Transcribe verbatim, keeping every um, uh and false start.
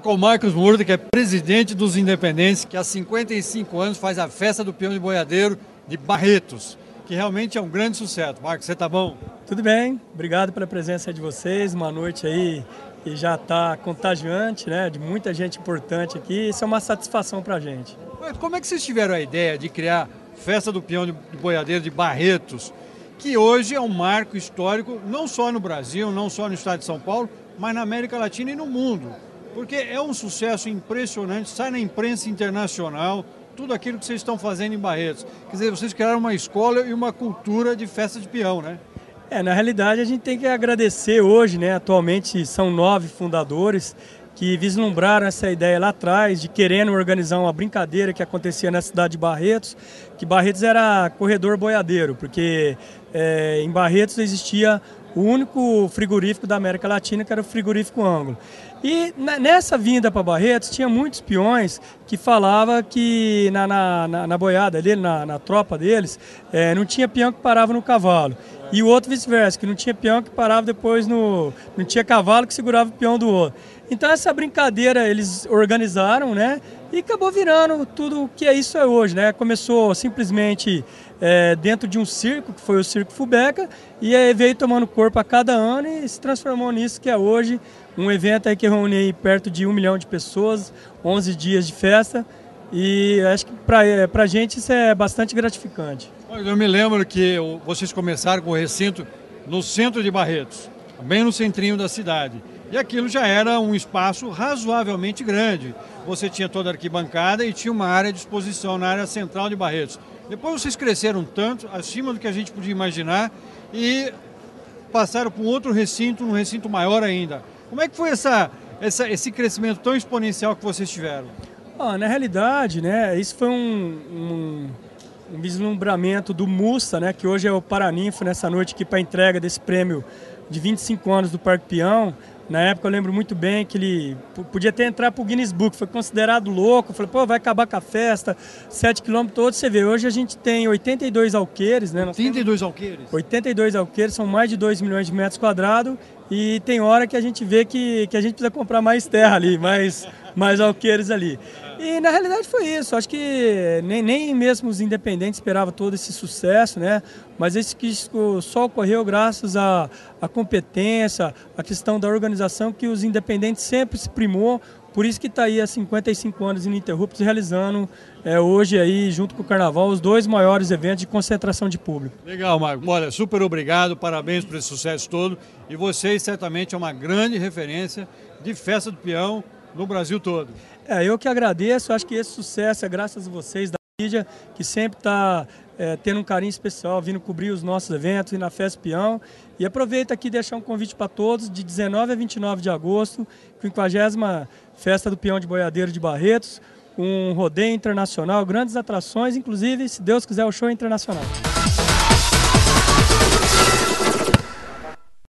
com o Marcos Murta, que é presidente dos Independentes, que há cinquenta e cinco anos faz a festa do peão de boiadeiro de Barretos, que realmente é um grande sucesso. Marcos, você tá bom? Tudo bem, obrigado pela presença de vocês, uma noite aí que já está contagiante, né, de muita gente importante aqui, isso é uma satisfação para a gente. Mas como é que vocês tiveram a ideia de criar Festa do Peão de Boiadeiro de Barretos, que hoje é um marco histórico, não só no Brasil, não só no estado de São Paulo, mas na América Latina e no mundo? Porque é um sucesso impressionante, sai na imprensa internacional, tudo aquilo que vocês estão fazendo em Barretos. Quer dizer, vocês criaram uma escola e uma cultura de festa de peão, né? É, na realidade a gente tem que agradecer hoje, né? Atualmente são nove fundadores que vislumbraram essa ideia lá atrás de querendo organizar uma brincadeira que acontecia na cidade de Barretos, que Barretos era corredor boiadeiro, porque é, em Barretos existia o único frigorífico da América Latina, que era o frigorífico Ângulo. E nessa vinda para Barretos, tinha muitos peões que falavam que na, na, na, na boiada dele, na, na tropa deles, é, não tinha peão que parava no cavalo. E o outro vice-versa, que não tinha peão que parava depois no... não tinha cavalo que segurava o peão do outro. Então essa brincadeira eles organizaram, né? E acabou virando tudo o que é isso é hoje, né? Começou simplesmente é, dentro de um circo, que foi o Circo Fubeca, e aí veio tomando corpo a cada ano e se transformou nisso que é hoje um evento aí que reúne aí perto de um milhão de pessoas, onze dias de festa, e acho que para a gente isso é bastante gratificante. Eu me lembro que vocês começaram com o recinto no centro de Barretos, bem no centrinho da cidade. E aquilo já era um espaço razoavelmente grande. Você tinha toda a arquibancada e tinha uma área de exposição na área central de Barretos. Depois vocês cresceram tanto, acima do que a gente podia imaginar, e passaram para um outro recinto, um recinto maior ainda. Como é que foi essa, essa, esse crescimento tão exponencial que vocês tiveram? Ah, na realidade, né, isso foi um, um, um vislumbramento do Mussa, né, que hoje é o Paraninfo nessa noite aqui para a entrega desse prêmio de vinte e cinco anos do Parque Peão. Na época eu lembro muito bem que ele podia até entrar para o Guinness Book, foi considerado louco, falei, pô, vai acabar com a festa, sete quilômetros todos, você vê, hoje a gente tem oitenta e dois alqueires, né? oitenta e dois alqueires? oitenta e dois alqueires, são mais de dois milhões de metros quadrados e tem hora que a gente vê que, que a gente precisa comprar mais terra ali, mais, mais alqueires ali. E na realidade foi isso, acho que nem, nem mesmo os independentes esperavam todo esse sucesso, né? Mas isso que só ocorreu graças à, à competência, à questão da organização que os independentes sempre se primou, por isso que está aí há cinquenta e cinco anos ininterruptos realizando é, hoje aí, junto com o Carnaval, os dois maiores eventos de concentração de público. Legal, Marco. Olha, super obrigado, parabéns por esse sucesso todo. E vocês certamente é uma grande referência de festa do peão no Brasil todo. É, eu que agradeço, acho que esse sucesso é graças a vocês da mídia, que sempre está é, tendo um carinho especial, vindo cobrir os nossos eventos e na Festa Peão. E aproveito aqui deixar um convite para todos, de dezenove a vinte e nove de agosto, quinquagésima Festa do Peão de Boiadeiro de Barretos, um rodeio internacional, grandes atrações, inclusive, se Deus quiser, o show internacional.